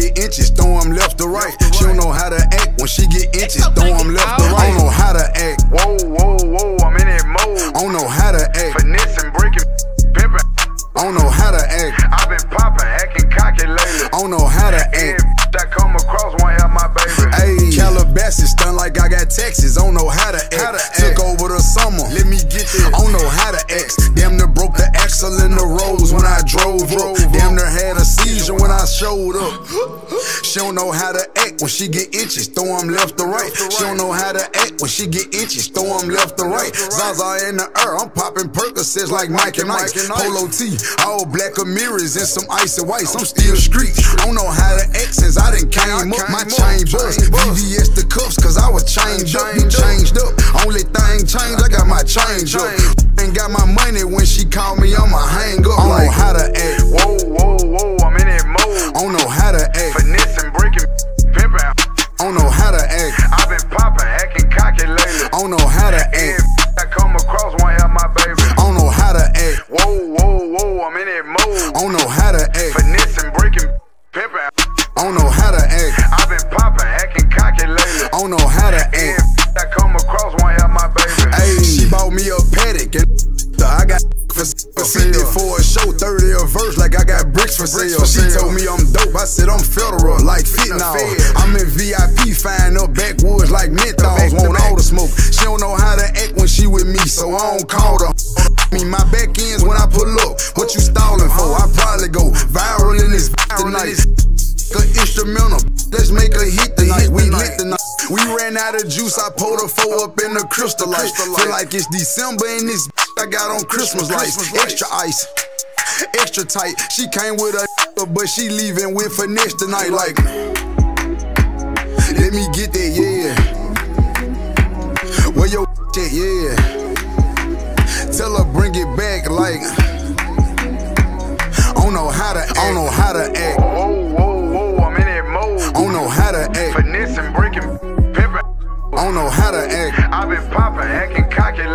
get inches, throw them left to right. She don't know how to act when she get inches, throw them left to right. I don't know how to act. Whoa, whoa, whoa, I'm in that mode. I don't know how to act. Finesse and breaking, pimping. I don't know how to act. I've been popping, acting cocky lately. I don't know how to act. That come across won't have my baby. Ayy, Calabasas stun like I got Texas. I don't know how to act. Took over the summer. Let me get there. I don't know how to act. Damn near broke the axle in the rose when I drove up. Damn near had a seizure when I showed up. She don't know how to act when she get inches, throw them left to right. She don't know how to act when she get inches, throw them left to right. Zaza in the air, I'm popping Percocets like Mike and Ike. Polo T, all black mirrors and some icy whites. I'm still street. I don't know how to act since I done came up. My chain bust, VVS the cuffs, cause I was changed up. You changed up, only thing changed, I got my change up. Ain't got my money when she call me, I'ma hang up. I don't know how to act. Whoa, whoa, whoa, I'm in that mode. I don't know how to act. Finesse and breaking, pimping. I don't know how to act. I've been popping, acting cocky lately. I don't know how to act. That come across won't have my baby. I don't know how to act. Whoa, whoa, whoa, I'm in that mode. I don't know how to act. Finesse and breaking, pimping. I don't know how to act. I've been popping, acting cocky lately. I don't know how to act. That come across won't have my baby. Ayy, she bought me a paddock and I got for 50 for a show, 30 a verse like I got bricks for sale. She told me I'm dope, I said I'm federal like fentanyl. I'm in VIP, fine up backwoods like menthols, want all the smoke. She don't know how to act when she with me, so I don't call her. Me, my back ends when I pull up. What you stalling for? I probably go viral in this tonight. An instrumental, let's make a hit tonight. We lit tonight. We ran out of juice, I pulled a 4 up in the crystal light. Feel like it's December in this I got on Christmas lights. Extra ice, extra tight. She came with a but she leaving with finesse tonight. Like, let me get that, yeah. Where your at, yeah. Tell her bring it back, like, I don't know how to act. I don't know how to act. Whoa, whoa, whoa, I'm in that mode. I don't know how to act. Finesse and breaking, pimping. I don't know how to act. I've been popping, acting cocky